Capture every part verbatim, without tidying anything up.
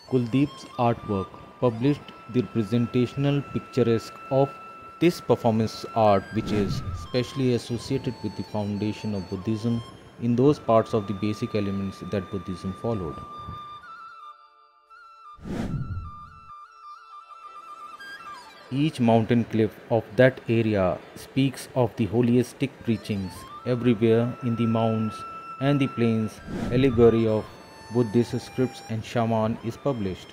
Kuldeep's artwork, published the representational picturesque of this performance art, which is specially associated with the foundation of Buddhism in those parts of the basic elements that Buddhism followed. Each mountain cliff of that area speaks of the holistic preachings everywhere in the mounds and the plains. Allegory of Buddhist scripts and shaman is published.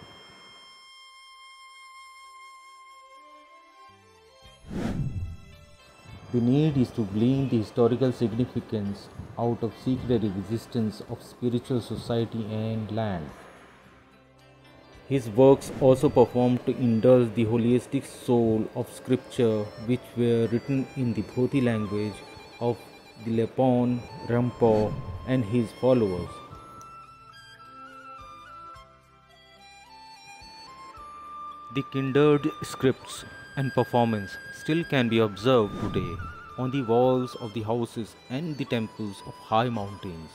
The need is to glean the historical significance out of secret existence of spiritual society and land. His works also performed to indulge the holistic soul of scripture, which were written in the Bhoti language of the Lepon Rampo and his followers. The kindred scripts and performance still can be observed today on the walls of the houses and the temples of high mountains.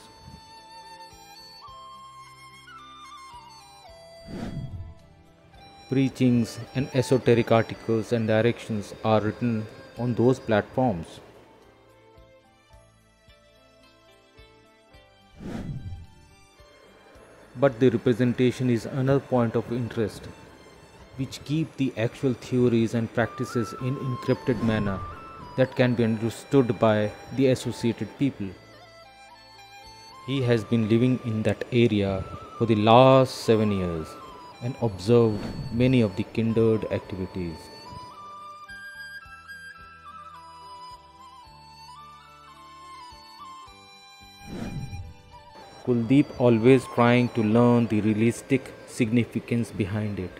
Preachings and esoteric articles and directions are written on those platforms. But the representation is another point of interest, which keep the actual theories and practices in encrypted manner that can be understood by the associated people. He has been living in that area for the last seven years and observed many of the kindred activities. Kuldeep always trying to learn the realistic significance behind it.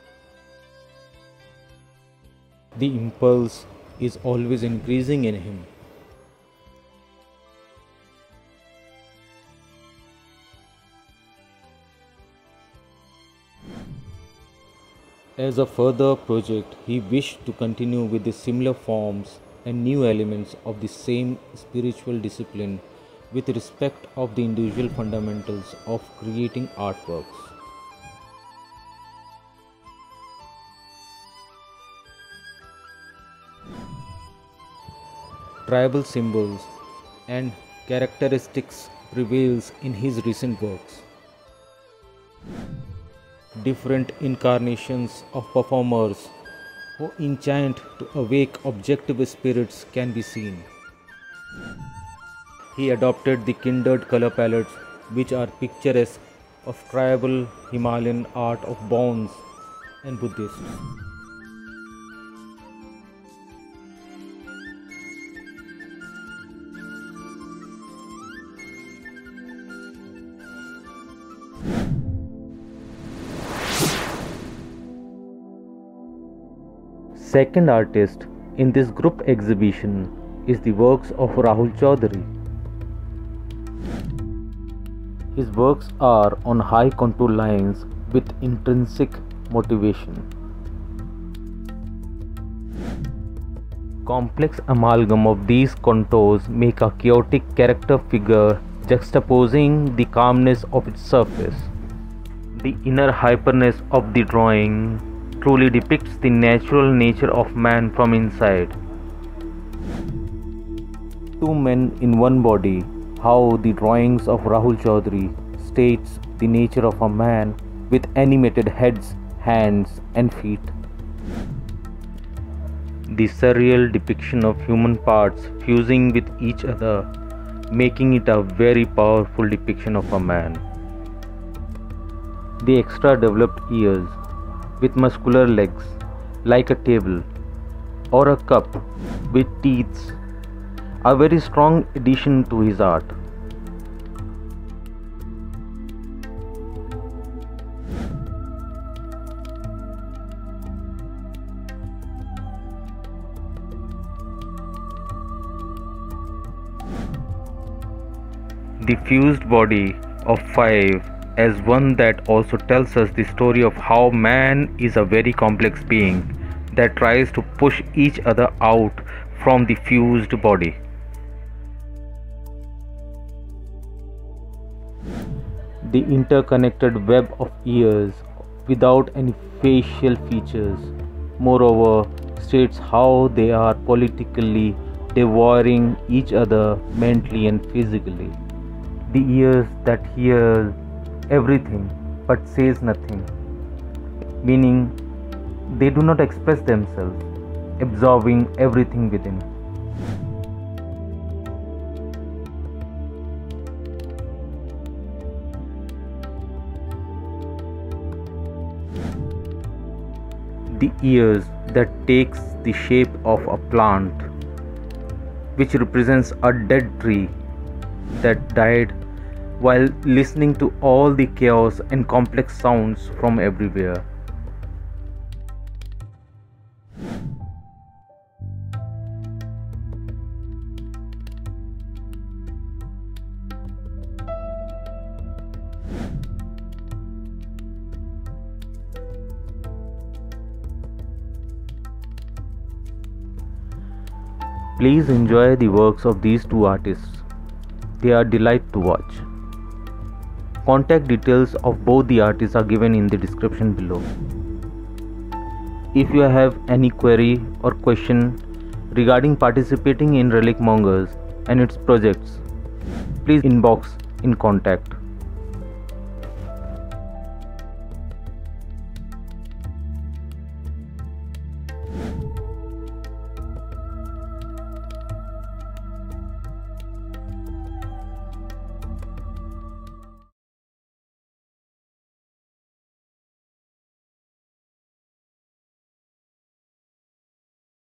The impulse is always increasing in him. As a further project, he wished to continue with the similar forms and new elements of the same spiritual discipline with respect of the individual fundamentals of creating artworks. Tribal symbols and characteristics prevails in his recent works. Different incarnations of performers who enchant to awake objective spirits can be seen. He adopted the kindred color palettes, which are picturesque of tribal Himalayan art of bonds and Buddhists. Second artist in this group exhibition is the works of Rahul Chaudhary. His works are on high contour lines with intrinsic motivation. Complex amalgam of these contours make a chaotic character figure juxtaposing the calmness of its surface. The inner hyperness of the drawing truly depicts the natural nature of man from inside. Two men in one body, how the drawings of Rahul Chaudhary states the nature of a man with animated heads, hands and feet. The surreal depiction of human parts fusing with each other, making it a very powerful depiction of a man. The extra developed ears with muscular legs like a table or a cup with teeth, a very strong addition to his art. The fused body of five as one that also tells us the story of how man is a very complex being that tries to push each other out from the fused body. the interconnected web of ears without any facial features. Moreover, states how they are politically devouring each other mentally and physically. The ears that hear everything but says nothing, meaning they do not express themselves, absorbing everything within. The ears that takes the shape of a plant, which represents a dead tree that died while listening to all the chaos and complex sounds from everywhere. Please enjoy the works of these two artists. They are a delight to watch. Contact details of both the artists are given in the description below. If you have any query or question regarding participating in Relic Mongers and its projects, please inbox in contact.